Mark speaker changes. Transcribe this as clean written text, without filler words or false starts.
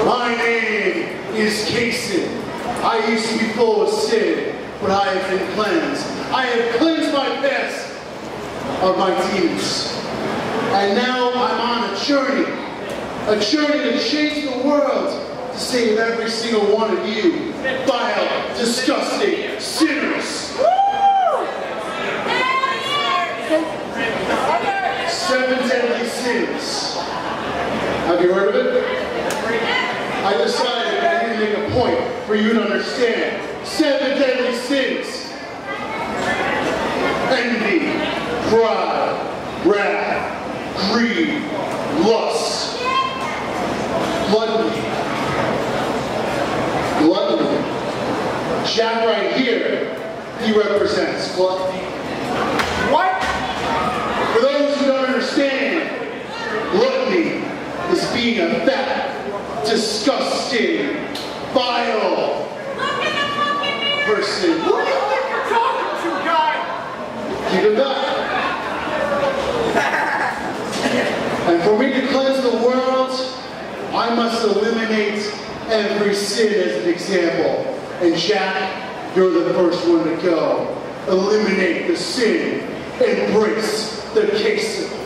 Speaker 1: My name is KASIN. I used to be full of sin, but I have been cleansed. I have cleansed my past of my deeds. And now I'm on a journey to change the world, to save every single one of you vile, disgusting sinners. 7 deadly sins. Have you heard of it? I decided I need to make a point for you to understand. 7 deadly sins. Envy, pride, wrath, greed, lust, gluttony. Jack right here, he represents gluttony.
Speaker 2: What?
Speaker 1: For those who don't understand, gluttony is being a fat, disgusting, vile person.
Speaker 2: Who do you think you're talking to, guy?
Speaker 1: Keep it back. And for me to cleanse the world, I must eliminate every sin as an example. And Jack, you're the first one to go. Eliminate the sin. Embrace the KASIN.